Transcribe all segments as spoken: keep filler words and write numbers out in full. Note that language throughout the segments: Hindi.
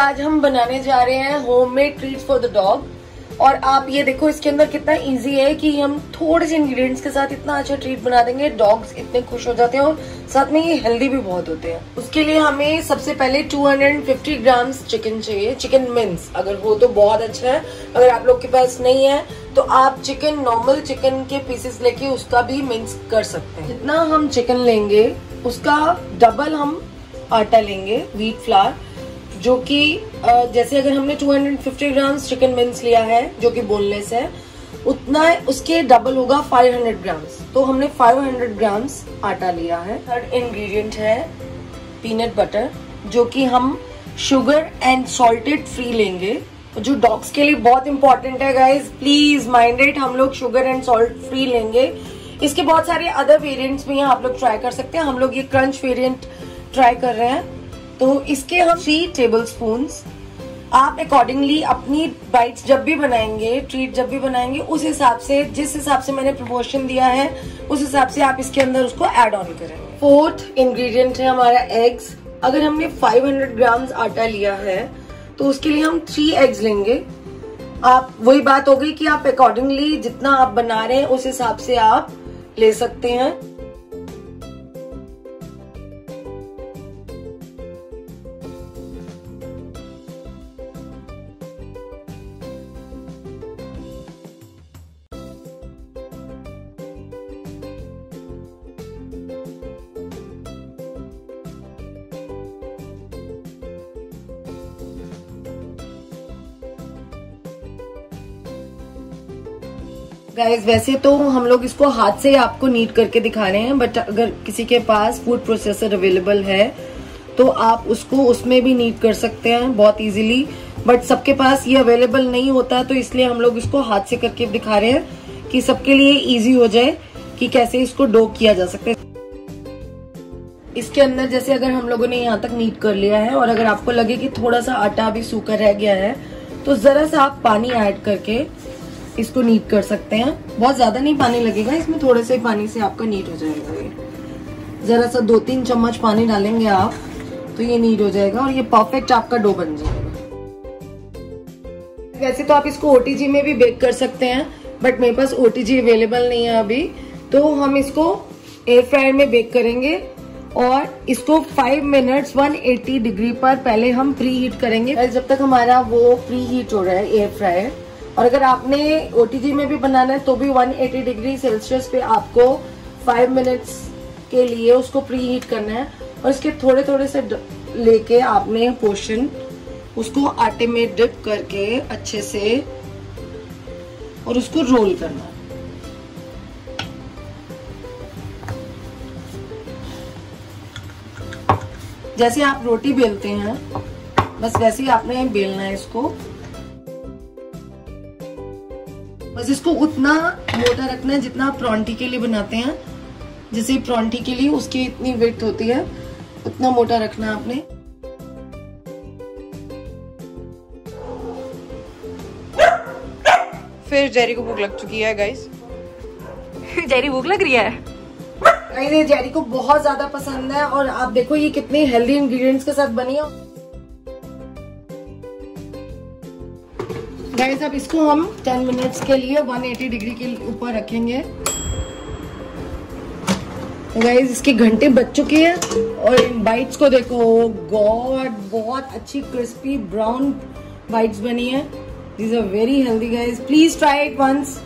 आज हम बनाने जा रहे हैं homemade treats for the dog. और आप ये देखो इसके अंदर कितना इजी है कि हम थोड़े से इंग्रेडिएंट्स के साथ इतना अच्छा ट्रीट बना देंगे, डॉग्स इतने खुश हो जाते हैं और साथ में ये हेल्दी भी बहुत होते हैं। उसके लिए हमें सबसे पहले दो सौ पचास ग्राम्स चिकन चाहिए। चिकन मिन्स अगर हो तो बहुत अच्छा है, अगर आप लोग के पास नहीं है तो आप चिकन नॉर्मल चिकन के पीसेस लेके उसका भी मिन्स कर सकते हैं। जितना हम चिकन लेंगे उसका डबल हम आटा लेंगे, व्हीट फ्लावर, जो कि जैसे अगर हमने दो सौ पचास ग्राम्स चिकन मिन्स लिया है जो कि बोनलेस है, उतना उसके डबल होगा पाँच सौ ग्राम्स। तो हमने पाँच सौ ग्राम्स आटा लिया है। थर्ड इंग्रेडिएंट है पीनट बटर, जो कि हम शुगर एंड सॉल्टेड फ्री लेंगे, जो डॉग्स के लिए बहुत इंपॉर्टेंट है गाइज, प्लीज माइंड इट। हम लोग शुगर एंड सॉल्ट फ्री लेंगे। इसके बहुत सारे अदर वेरिएंट्स भी हैं, आप लोग ट्राई कर सकते हैं। हम लोग ये क्रंच वेरिएंट ट्राई कर रहे हैं। तो इसके हम थ्री टेबल स्पून, आप अकॉर्डिंगली अपनी बाइट्स जब भी बनाएंगे, ट्रीट जब भी बनाएंगे, उस हिसाब से, जिस हिसाब से मैंने प्रोपोर्शन दिया है उस हिसाब से आप इसके अंदर उसको ऐड ऑन करेंगे। फोर्थ इंग्रेडिएंट है हमारा एग्स। अगर हमने पाँच सौ ग्राम्स आटा लिया है तो उसके लिए हम थ्री एग्स लेंगे। आप वही बात हो गई कि आप अकॉर्डिंगली जितना आप बना रहे हैं उस हिसाब से आप ले सकते हैं। गाइस वैसे तो हम लोग इसको हाथ से आपको नीट करके दिखा रहे हैं, बट अगर किसी के पास फूड प्रोसेसर अवेलेबल है तो आप उसको उसमें भी नीट कर सकते हैं बहुत इजीली, बट सबके पास ये अवेलेबल नहीं होता, तो इसलिए हम लोग इसको हाथ से करके दिखा रहे हैं कि सबके लिए इजी हो जाए कि कैसे इसको डो किया जा सकता है। इसके अंदर जैसे अगर हम लोगों ने यहाँ तक नीट कर लिया है और अगर आपको लगे कि थोड़ा सा आटा अभी सूखा रह गया है तो जरा सा आप पानी ऐड करके इसको नीट कर सकते हैं। बहुत ज्यादा नहीं पानी लगेगा इसमें, थोड़े से पानी से आपका नीट हो जाएगा। ये जरा सा दो तीन चम्मच पानी डालेंगे आप तो ये नीट हो जाएगा और ये परफेक्ट आपका डो बन जाएगा। वैसे तो आप इसको ओटीजी में भी बेक कर सकते हैं, बट मेरे पास ओटीजी अवेलेबल नहीं है अभी, तो हम इसको एयर फ्रायर में बेक करेंगे और इसको फाइव मिनट्स एक सौ अस्सी डिग्री पर पहले हम प्री हीट करेंगे, जब तक हमारा वो प्री हीट हो रहा है एयर फ्रायर। और अगर आपने ओटीजी में भी बनाना है तो भी एक सौ अस्सी डिग्री सेल्सियस पे आपको फाइव मिनट्स के लिए उसको प्री हीट करना है। और इसके थोड़े थोड़े से लेके आपने पोर्शन उसको आटे में डिप करके अच्छे से और उसको रोल करना है। जैसे आप रोटी बेलते हैं बस वैसे ही आपने बेलना है इसको। बस इसको उतना मोटा रखना है जितना आप प्रॉन्टी के लिए बनाते हैं, जैसे प्रॉन्टी के लिए उसकी इतनी विड्थ होती है उतना मोटा रखना है आपने। फिर जेरी को भूख लग चुकी है गाइस। जेरी भूख लग रही है गाइस, ये जेरी को बहुत ज्यादा पसंद है और आप देखो ये कितने हेल्दी इंग्रेडिएंट्स के साथ बनी है। गाइस अब इसको हम दस मिनट्स के लिए एक सौ अस्सी डिग्री के ऊपर रखेंगे। गाइस इसके घंटे बज चुके हैं और इन बाइट्स को देखो, गॉड बहुत अच्छी क्रिस्पी ब्राउन बाइट्स बनी है। These are very healthy guys, please try it once.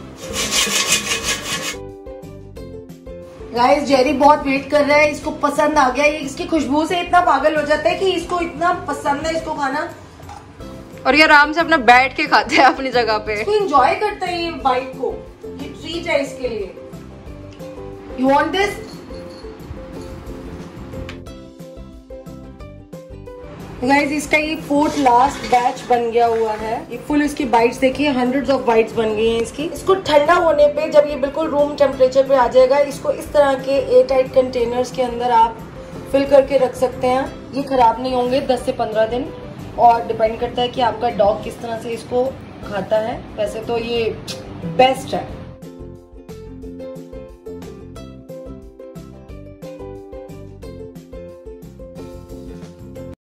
Guys Jerry बहुत वेट कर रहा है, इसको पसंद आ गया, ये इसकी खुशबू से इतना पागल हो जाता है कि इसको इतना पसंद है इसको खाना, और ये आराम से अपना बैठ के खाते हैं अपनी जगह पे। इसको एंजॉय करता है ये बाइट को, ये ट्रीट है इसके लिए। You want this? गाइस इसका ये फोर्थ लास्ट बैच बन गया हुआ है। ये फुल इसकी बाइट्स देखिए, हंड्रेड्स ऑफ बाइट्स बन गई हैं इसकी। इसको ठंडा होने पे जब ये बिल्कुल रूम टेम्परेचर पे आ जाएगा, इसको इस तरह के एयर टाइट कंटेनर्स के अंदर आप फिल करके रख सकते हैं। ये खराब नहीं होंगे दस से पंद्रह दिन, और डिपेंड करता है कि आपका डॉग किस तरह से इसको खाता है। वैसे तो ये बेस्ट है।